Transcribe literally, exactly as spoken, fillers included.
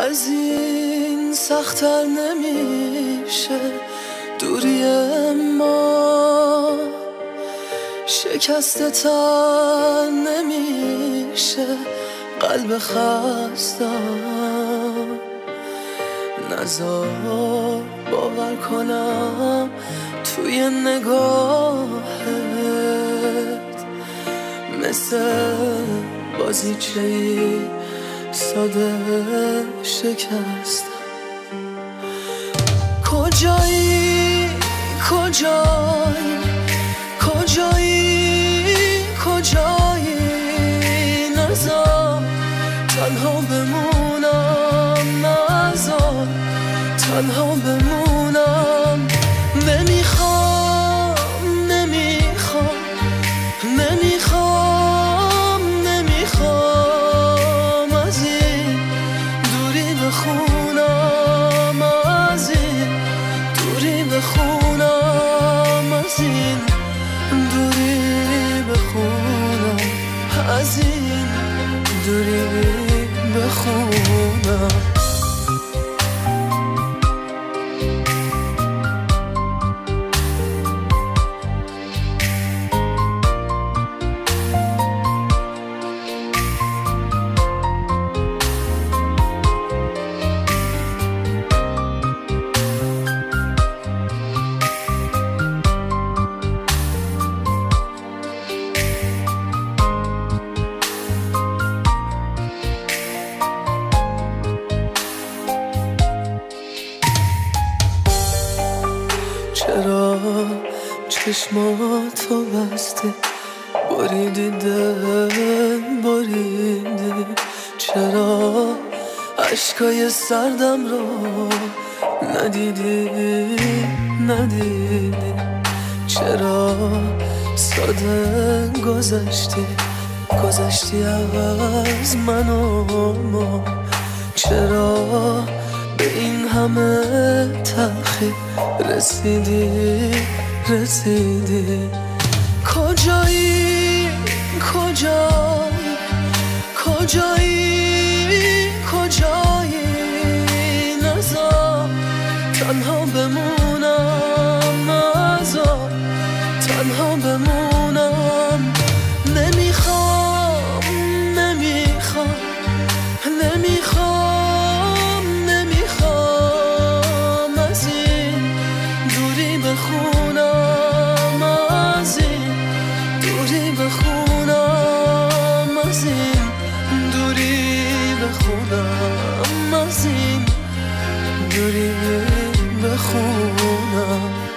از این سخت‌تر نمیشه دوری ما، شکسته تر نمیشه قلب خستم. نزار باور کنم توی نگاهت مثل بازیچه‌ای ساده شکستم. کجایی کجایی کجایی کجایی نزار تنها بمونم، نزار تنها بمونم. نمیخوام نمیخوام نمیخوام نمیخوام از این دوری بخونم، از این دوری بخونم، از این دوری بخونم، از این دوری بخونم. چرا چشماتو بستی بریدی دل بریدی؟ چرا عشقای سردم رو ندیدی ندیدی؟ چرا ساده گذشتی گذشتی از من و ما؟ چرا به این همه تلخی رسیدی رسیدی؟ کجایی کجایی کجایی کجایی نزار تنها بمونم، نزار تنها بمونم. نمیخوام نمیخوام نمیخوام نمیخوام از این دوری بخونم، از این دوری بخونم، از این دوری بخونم، از این دوری بخونم.